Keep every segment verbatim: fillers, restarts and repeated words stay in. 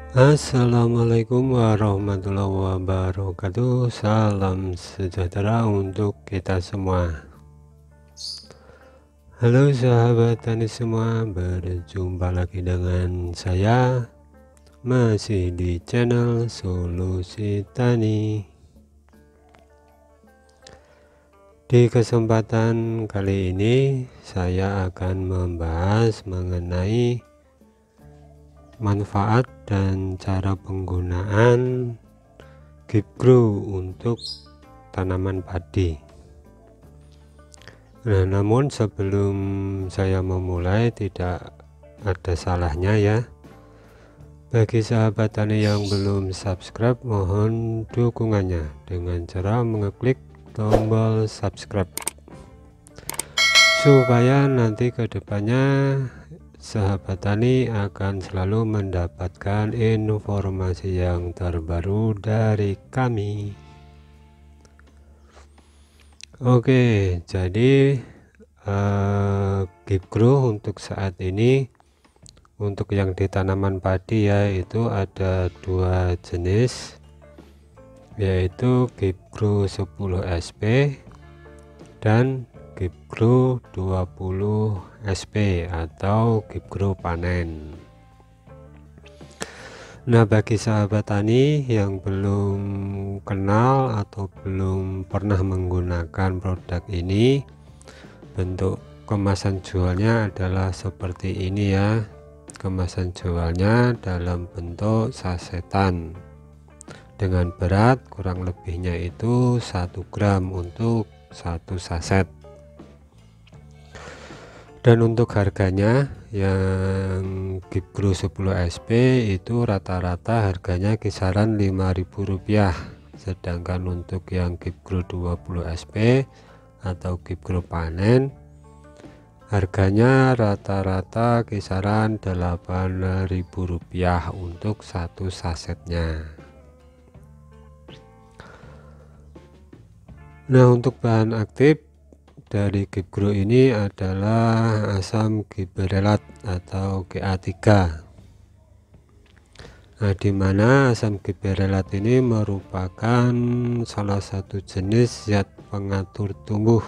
Assalamualaikum warahmatullahi wabarakatuh. Salam sejahtera untuk kita semua. Halo sahabat tani semua, berjumpa lagi dengan saya masih di channel Solusi Tani. Di kesempatan kali ini saya akan membahas mengenai manfaat dan cara penggunaan Gipgrow untuk tanaman padi. Nah, namun sebelum saya memulai, tidak ada salahnya ya, bagi sahabat tani yang belum subscribe, mohon dukungannya dengan cara mengeklik tombol subscribe supaya nanti kedepannya sahabat tani akan selalu mendapatkan informasi yang terbaru dari kami. Oke, jadi uh, Gipgrow untuk saat ini untuk yang di tanaman padi ya, itu ada dua jenis, yaitu Gipgrow sepuluh S P dan Gipgrow dua puluh S P atau Gipgrow panen. Nah, bagi sahabat tani yang belum kenal atau belum pernah menggunakan produk ini, bentuk kemasan jualnya adalah seperti ini ya. Kemasan jualnya dalam bentuk sasetan dengan berat kurang lebihnya itu satu gram untuk satu saset. Dan untuk harganya yang Gipgrow sepuluh S P itu rata-rata harganya kisaran lima ribu rupiah, sedangkan untuk yang Gipgrow dua puluh S P atau Gipgrow panen harganya rata-rata kisaran delapan ribu rupiah untuk satu sasetnya. Nah, untuk bahan aktif dari Gipgrow ini adalah asam gibberelat atau G A tiga. Nah, dimana asam gibberelat ini merupakan salah satu jenis zat pengatur tumbuh.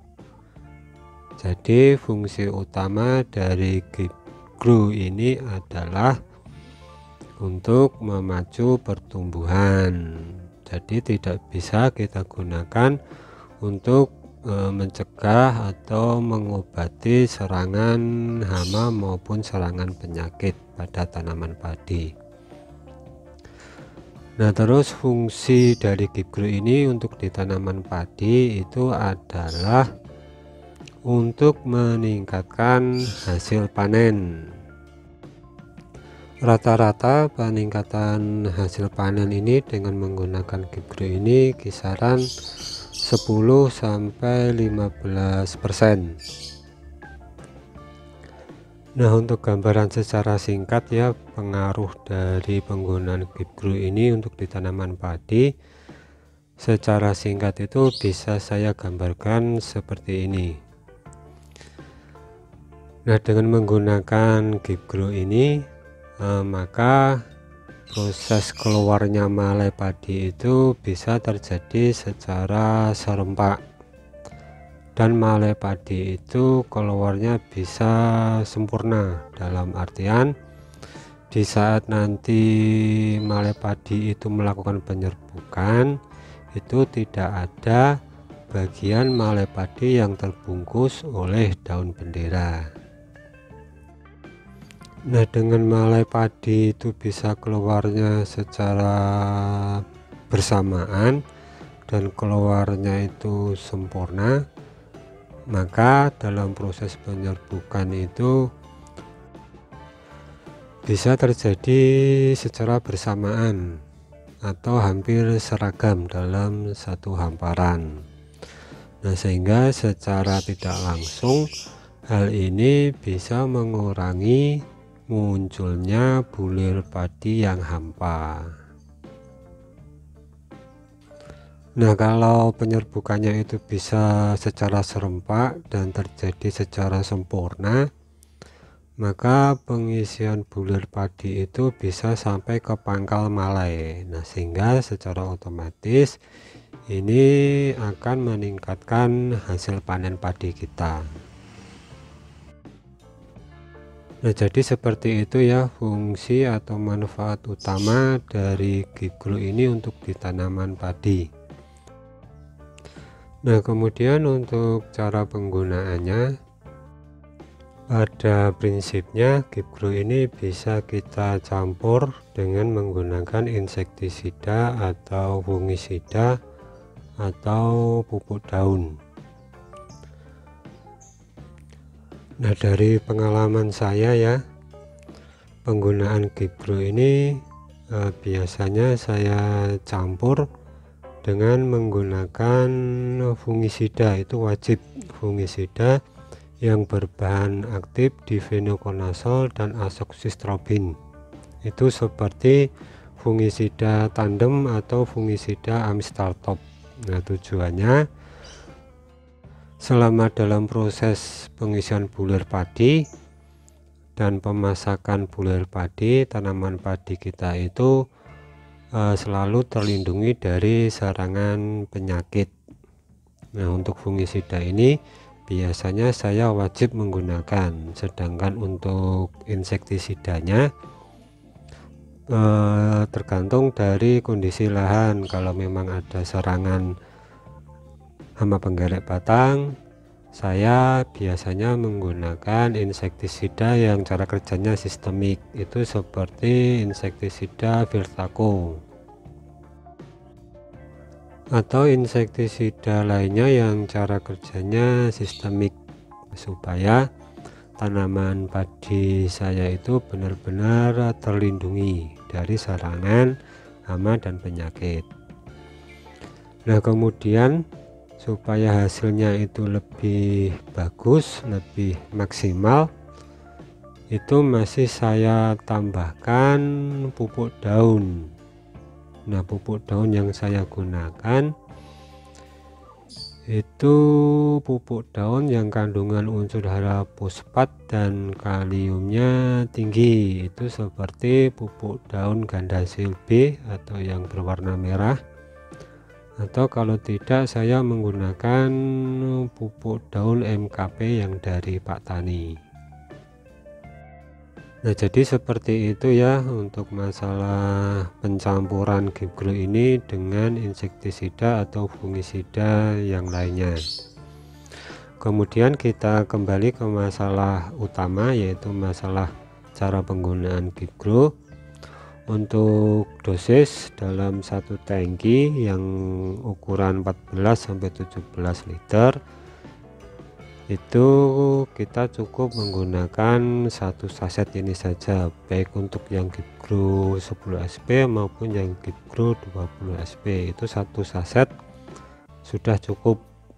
Jadi fungsi utama dari Gipgrow ini adalah untuk memacu pertumbuhan. Jadi tidak bisa kita gunakan untuk e, mencegah atau mengobati serangan hama maupun serangan penyakit pada tanaman padi. Nah, terus fungsi dari Gipgrow ini untuk di tanaman padi itu adalah untuk meningkatkan hasil panen. Rata-rata peningkatan hasil panen ini dengan menggunakan Gipgrow ini kisaran sepuluh sampai lima belas persen. Nah, untuk gambaran secara singkat ya, pengaruh dari penggunaan Gipgrow ini untuk di tanaman padi secara singkat itu bisa saya gambarkan seperti ini. Nah, dengan menggunakan Gipgrow ini eh, maka proses keluarnya malai padi itu bisa terjadi secara serempak, dan malai padi itu keluarnya bisa sempurna, dalam artian di saat nanti malai padi itu melakukan penyerbukan itu tidak ada bagian malai padi yang terbungkus oleh daun bendera. Nah, dengan malai padi itu bisa keluarnya secara bersamaan dan keluarnya itu sempurna, maka dalam proses penyerbukan itu bisa terjadi secara bersamaan atau hampir seragam dalam satu hamparan. Nah, sehingga secara tidak langsung hal ini bisa mengurangi munculnya bulir padi yang hampa. Nah, kalau penyerbukannya itu bisa secara serempak dan terjadi secara sempurna, maka pengisian bulir padi itu bisa sampai ke pangkal malai. Nah, sehingga secara otomatis ini akan meningkatkan hasil panen padi kita. Nah, jadi seperti itu ya fungsi atau manfaat utama dari Gipgrow ini untuk di tanaman padi. Nah, kemudian untuk cara penggunaannya, pada prinsipnya Gipgrow ini bisa kita campur dengan menggunakan insektisida atau fungisida atau pupuk daun. Nah, dari pengalaman saya ya, penggunaan Gipgrow ini eh, biasanya saya campur dengan menggunakan fungisida. Itu wajib fungisida yang berbahan aktif difenokonazol dan azoxystrobin. Itu seperti fungisida tandem atau fungisida Amistaltop. Nah, tujuannya selama dalam proses pengisian bulir padi dan pemasakan bulir padi, tanaman padi kita itu eh, selalu terlindungi dari serangan penyakit. Nah, untuk fungisida ini biasanya saya wajib menggunakan, sedangkan untuk insektisidanya eh, tergantung dari kondisi lahan. Kalau memang ada serangan hama penggerek batang, saya biasanya menggunakan insektisida yang cara kerjanya sistemik, itu seperti insektisida Virtaco atau insektisida lainnya yang cara kerjanya sistemik, supaya tanaman padi saya itu benar-benar terlindungi dari serangan hama dan penyakit. Nah, kemudian supaya hasilnya itu lebih bagus, lebih maksimal, itu masih saya tambahkan pupuk daun. Nah, pupuk daun yang saya gunakan itu pupuk daun yang kandungan unsur hara fosfat dan kaliumnya tinggi, itu seperti pupuk daun Gandasil B atau yang berwarna merah, atau kalau tidak saya menggunakan pupuk daun M K P yang dari Pak Tani. Nah, jadi seperti itu ya untuk masalah pencampuran Gipgrow ini dengan insektisida atau fungisida yang lainnya. Kemudian kita kembali ke masalah utama, yaitu masalah cara penggunaan Gipgrow. Untuk dosis dalam satu tangki yang ukuran empat belas sampai tujuh belas liter, itu kita cukup menggunakan satu saset ini saja, baik untuk yang Gipgrow sepuluh S P maupun yang Gipgrow dua puluh S P. Itu satu saset sudah cukup.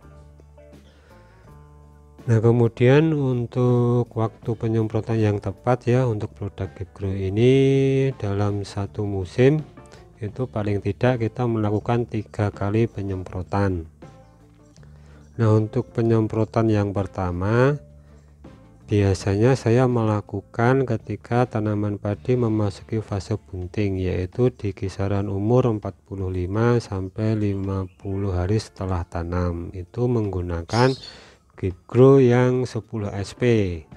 Nah, kemudian untuk waktu penyemprotan yang tepat ya untuk produk Gipgrow ini dalam satu musim itu paling tidak kita melakukan tiga kali penyemprotan. Nah, untuk penyemprotan yang pertama biasanya saya melakukan ketika tanaman padi memasuki fase bunting, yaitu di kisaran umur empat puluh lima sampai lima puluh hari setelah tanam. Itu menggunakan Gipgrow yang sepuluh S P.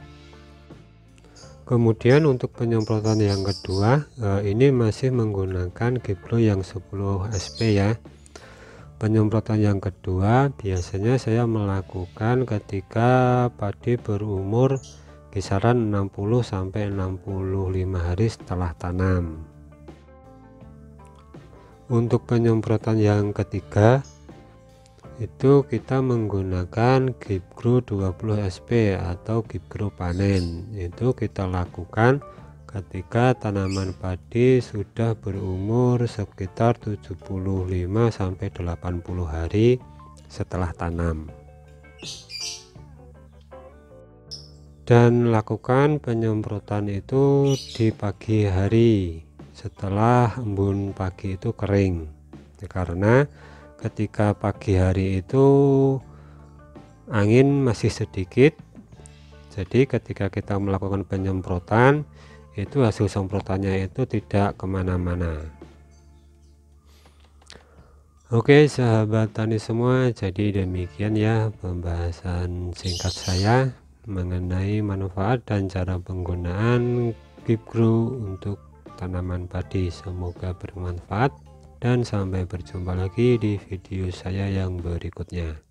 Kemudian untuk penyemprotan yang kedua eh, ini masih menggunakan Gipgrow yang sepuluh S P ya. Penyemprotan yang kedua biasanya saya melakukan ketika padi berumur kisaran enam puluh sampai enam puluh lima hari setelah tanam. Untuk penyemprotan yang ketiga itu kita menggunakan Gipgrow dua puluh S P atau Gipgrow panen. Itu kita lakukan ketika tanaman padi sudah berumur sekitar tujuh puluh lima sampai delapan puluh hari setelah tanam. Dan lakukan penyemprotan itu di pagi hari setelah embun pagi itu kering, karena ketika pagi hari itu angin masih sedikit, Jadi ketika kita melakukan penyemprotan, itu hasil semprotannya itu tidak kemana-mana. Oke sahabat tani semua, jadi demikian ya pembahasan singkat saya mengenai manfaat dan cara penggunaan GeepGrow untuk tanaman padi. Semoga bermanfaat dan sampai berjumpa lagi di video saya yang berikutnya.